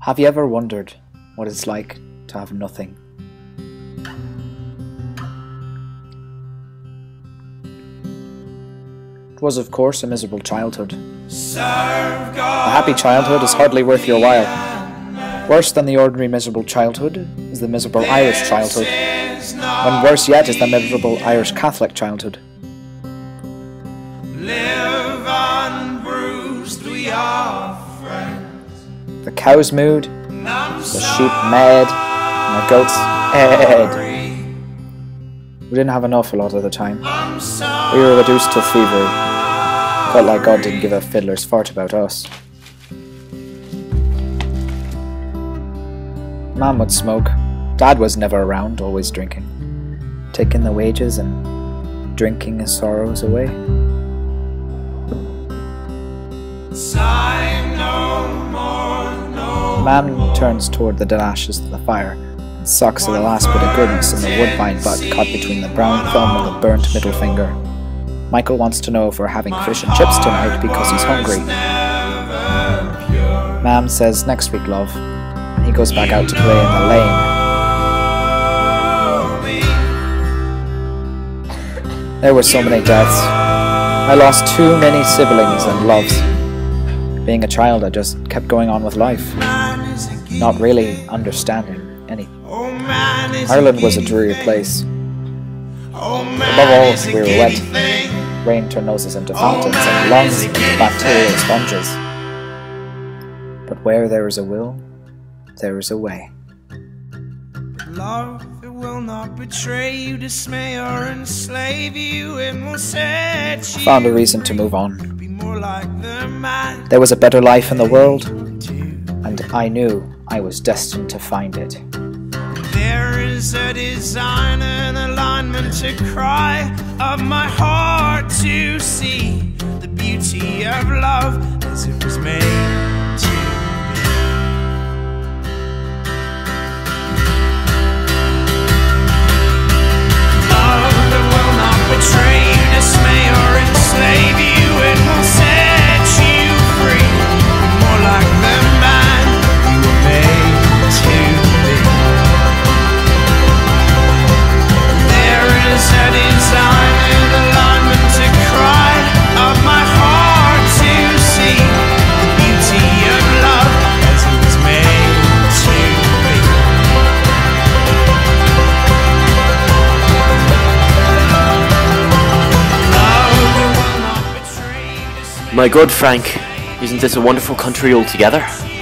Have you ever wondered what it's like to have nothing? It was, of course, a miserable childhood. A happy childhood is hardly worth your while. Worse than the ordinary miserable childhood is the miserable Irish childhood, when worse yet is the miserable Irish Catholic childhood. Live unbruised, we are friends. The cow's mood, the sheep mad, and the goat's head. We didn't have enough a lot of the time. We were reduced to thievery. Felt like God didn't give a fiddler's fart about us. Mom would smoke. Dad was never around, always drinking. Taking the wages and drinking his sorrows away. Mom turns toward the dead ashes of the fire and sucks at the last bit of goodness in the woodbine butt caught between the brown thumb and the burnt middle finger. Michael wants to know if we're having fish and chips tonight because he's hungry. Mom says next week, love, and he goes back out to play in the lane. There were so many deaths. I lost too many siblings and loves. Being a child, I just kept going on with life, not really understanding anything. Ireland was a dreary place. Above all, we were wet. Rain turned noses into fountains and lungs into bacterial sponges. But where there is a will, there is a way. Love, it will not betray you, dismay or enslave you, it will set you. I found a reason to move on. Be more like the man. There was a better life in the world, and I knew I was destined to find it. There is a design and alignment to cry of my heart to see the beauty of love as it was made to be. Love that will not betray you, dismay or enslave you, it will set you free. Be more like the man you were made to be. There is a design and alignment to cry of my heart to see the beauty of love as it was made to be. Love that will not betray you, dismay. My good Frank, isn't this a wonderful country altogether?